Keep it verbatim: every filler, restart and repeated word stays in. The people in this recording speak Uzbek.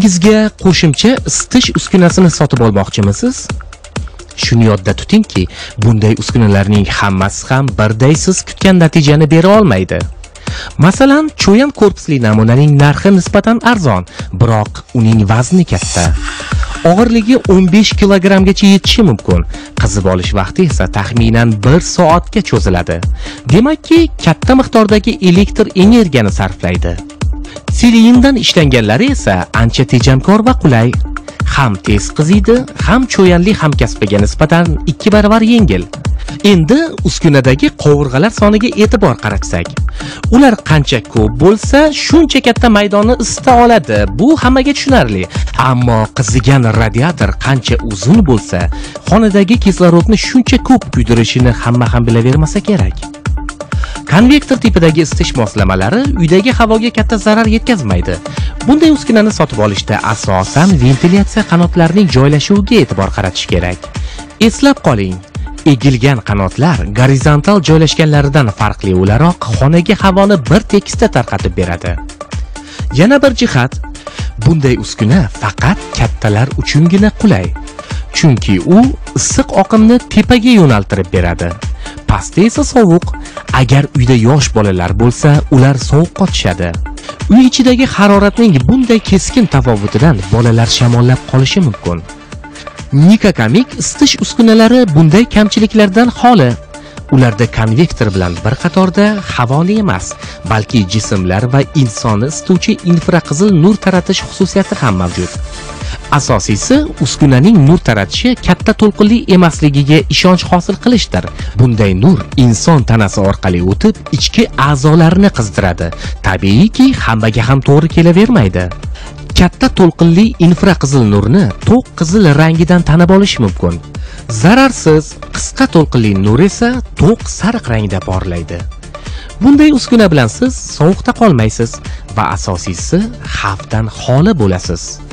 Uyingizga qo'shimcha isitish uskunasini sotib olmoqchimisiz? Shuni yodda tutingki, bunday uskunalarning hammasi ham birday siz kutgan natijani bera olmaydi. Masalan, cho'yan korpusli namunaning narxi nisbatan arzon, biroq uning vazni katta. Og'irligi o'n besh kilogrammgacha yetishi mumkin. Qizib olish vaqti esa taxminan bir soatga cho'ziladi. Demakki, katta miqdordagi elektr energiyani sarflaydi. Siliindan ishlanganlari esa ancha tejamkor va qulay. Ham tez qiziydi, ham cho'yanli hamkasbiga nisbatan ikki baravar yengil. Endi uskunadagi qovurg'alar soniga e'tibor qaratsak, ular qancha ko'p bo'lsa, shuncha katta maydonni isita oladi. Bu hammaga tushunarli. Ammo qizigan radiator qancha uzun bo'lsa, xonadagi kislorodni shuncha ko'p kuydirishini hamma ham bilavermasa kerak. Konvektor tipidagi isitish moslamalari uydagi havoga katta zarar yetkazmaydi. Bunday uskunani sotib olishda asosan ventilyatsiya qanotlarining joylashuviga e'tibor qaratish kerak. Eslab qoling, egilgan qanotlar gorizontal joylashganlaridan farqli o'laroq xonaga havoni bir tekisda tarqatib beradi. Yana bir jihat, bunday uskuna faqat kattalar uchungina qulay. Chunki u issiq oqimni tepaga yo'naltirib beradi. Pastda esa sovuq. Agar uyda yosh bolalar bo'lsa, ular sovuq qotishadi. Uy ichidagi haroratning bunday keskin tafovutidan bolalar shamollab qolishi mumkin. Nikakamik isitish uskunalari bunday kamchiliklardan xoli. Ularda konvektor bilan bir qatorda havoni emas, balki jismlar va insonni isituvchi infraqizil nur taratish xususiyati ham mavjud. Asosiysi, uskunaning nur taratishi katta to'lqinli emasligiga ishonch hosil qilishdir. Bunday nur inson tanasi orqali o'tib, ichki a'zolarni qizdiradi. Tabiiyki, hammaga ham to'g'ri kelavermaydi. Katta to'lqinli infraqizil nurni to'q qizil rangidan tanib olish mumkin. Zararsiz, qisqa to'lqinli nur esa to'q sariq rangda porlaydi. Bunday uskuna bilan siz sovuqda qolmaysiz va asosiysi xavfdan xoli bo'lasiz.